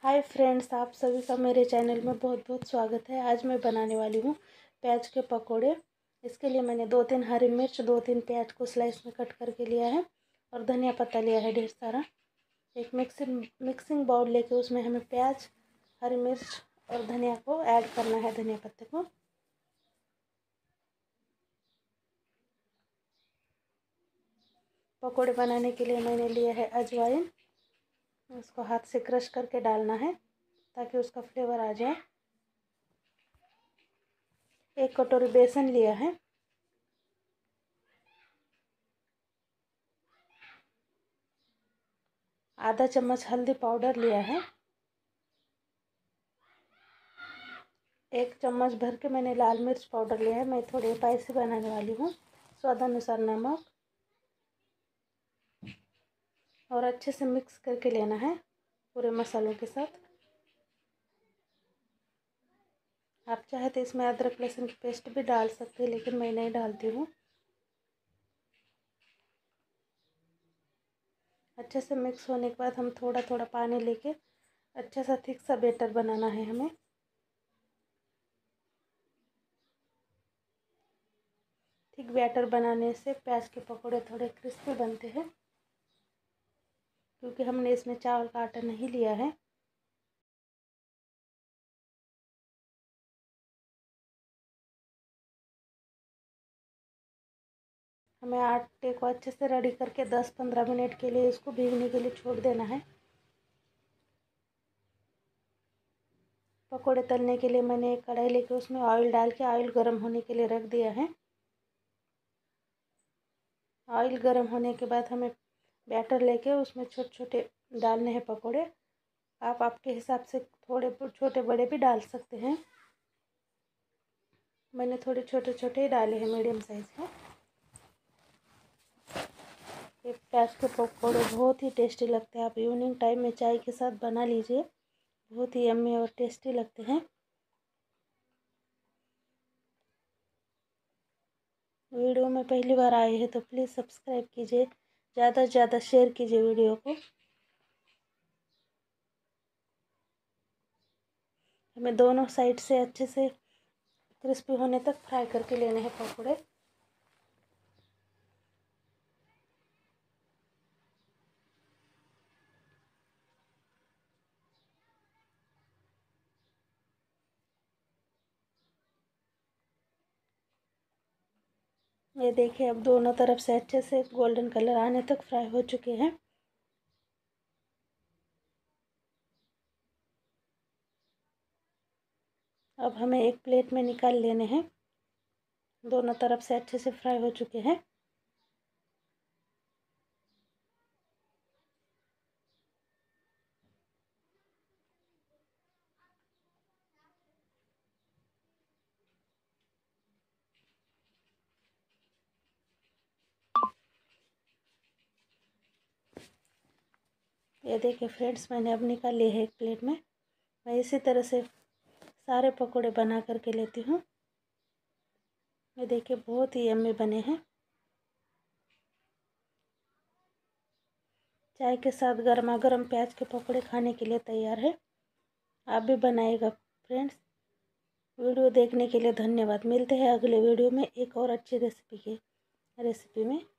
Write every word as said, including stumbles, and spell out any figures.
Hi friends, आप सभी का मेरे चैनल में बहुत बहुत स्वागत है। आज मैं बनाने वाली हूँ प्याज के पकोड़े। इसके लिए मैंने दो तीन हरी मिर्च, दो तीन प्याज को स्लाइस में कट करके लिया है और धनिया पत्ता लिया है ढेर सारा। एक मिक्सिंग मिक्सिंग बाउल लेके उसमें हमें प्याज, हरी मिर्च और धनिया को ऐड करना है, धनिया पत्ते को। पकोड़े बनाने के लिए मैंने लिया है अजवाइन। उसको हाथ से क्रश करके डालना है ताकि उसका फ्लेवर आ जाए। एक कटोरी बेसन लिया है। आधा चम्मच हल्दी पाउडर लिया है। एक चम्मच भर के मैंने लाल मिर्च पाउडर लिया है। मैं थोड़ी स्पाइसी बनाने वाली हूँ। स्वाद अनुसार नमक और अच्छे से मिक्स करके लेना है पूरे मसालों के साथ। आप चाहे तो इसमें अदरक लहसुन की पेस्ट भी डाल सकते हैं, लेकिन मैं नहीं डालती हूँ। अच्छे से मिक्स होने के बाद हम थोड़ा थोड़ा पानी लेके अच्छा सा थिक सा बैटर बनाना है हमें। थिक बैटर बनाने से प्याज के पकौड़े थोड़े क्रिस्पी बनते हैं, क्योंकि हमने इसमें चावल का आटा नहीं लिया है। हमें आटे को अच्छे से रेडी करके दस पंद्रह मिनट के लिए इसको भीगने के लिए छोड़ देना है। पकोड़े तलने के लिए मैंने एक कढ़ाई लेके उसमें ऑयल डाल के ऑयल गर्म होने के लिए रख दिया है। ऑयल गर्म होने के बाद हमें बैटर लेके उसमें छोटे छोटे डालने हैं पकोड़े। आप आपके हिसाब से थोड़े छोटे बड़े भी डाल सकते हैं। मैंने थोड़े छोटे छोटे ही डाले हैं, मीडियम साइज़ के। ये प्याज के पकोड़े बहुत ही टेस्टी लगते हैं। आप इवनिंग टाइम में चाय के साथ बना लीजिए, बहुत ही यम्मी और टेस्टी लगते हैं। वीडियो में पहली बार आए हैं तो प्लीज़ सब्सक्राइब कीजिए, ज़्यादा से ज़्यादा शेयर कीजिए वीडियो को। हमें दोनों साइड से अच्छे से क्रिस्पी होने तक फ्राई करके लेने हैं पकोड़े। ये देखिए, अब दोनों तरफ से अच्छे से गोल्डन कलर आने तक फ्राई हो चुके हैं। अब हमें एक प्लेट में निकाल लेने हैं। दोनों तरफ से अच्छे से फ्राई हो चुके हैं। ये देखिए फ्रेंड्स, मैंने अब निकाल लिए है एक प्लेट में। मैं इसी तरह से सारे पकोड़े बना करके लेती हूँ। ये देखिए बहुत ही यम्मी बने हैं। चाय के साथ गर्मा गर्म प्याज के पकोड़े खाने के लिए तैयार है। आप भी बनाइएगा फ्रेंड्स। वीडियो देखने के लिए धन्यवाद। मिलते हैं अगले वीडियो में एक और अच्छी रेसिपी की रेसिपी में।